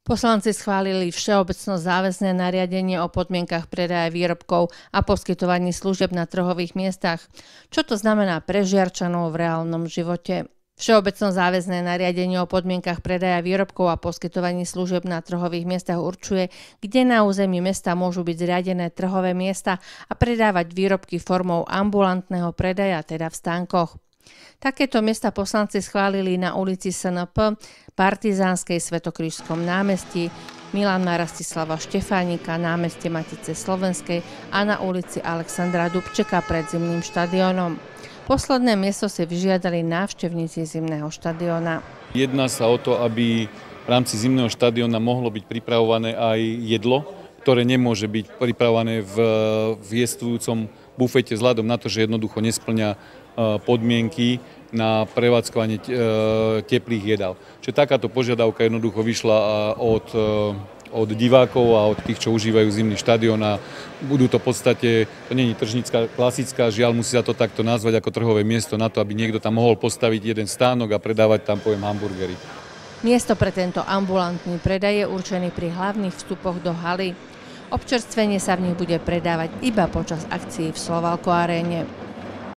Poslanci schválili všeobecno záväzné nariadenie o podmienkach predaja výrobkov a poskytovaní služieb na trhových miestach. Čo to znamená pre Žiarčanov v reálnom živote? Všeobecno záväzné nariadenie o podmienkach predaja výrobkov a poskytovaní služieb na trhových miestach určuje, kde na území mesta môžu byť zriadené trhové miesta a predávať výrobky formou ambulantného predaja, teda v stánkoch. Takéto miesta poslanci schválili na ulici SNP, Partizánskej, Svätokrížskom námestí, Milana Rastislava Štefánika, námestie Matice Slovenskej a na ulici Alexandra Dubčeka pred Zimným štadiónom. Posledné miesto si vyžiadali návštevníci Zimného štadióna. Jedná sa o to, aby v rámci Zimného štadióna mohlo byť pripravované aj jedlo, ktoré nemôže byť pripravované v jestvujúcom bufete vzhľadom na to, že jednoducho nesplňa podmienky na prevádzkovanie teplých jedál. Čiže takáto požiadavka jednoducho vyšla od divákov a od tých, čo užívajú Zimný štadión a budú to v podstate, to nie je tržnícka klasická, žiaľ musí sa to takto nazvať ako trhové miesto na to, aby niekto tam mohol postaviť jeden stánok a predávať tam, hamburgery. Miesto pre tento ambulantný predaj je určený pri hlavných vstupoch do haly. Občerstvenie sa v nich bude predávať iba počas akcií v Slovalko aréne.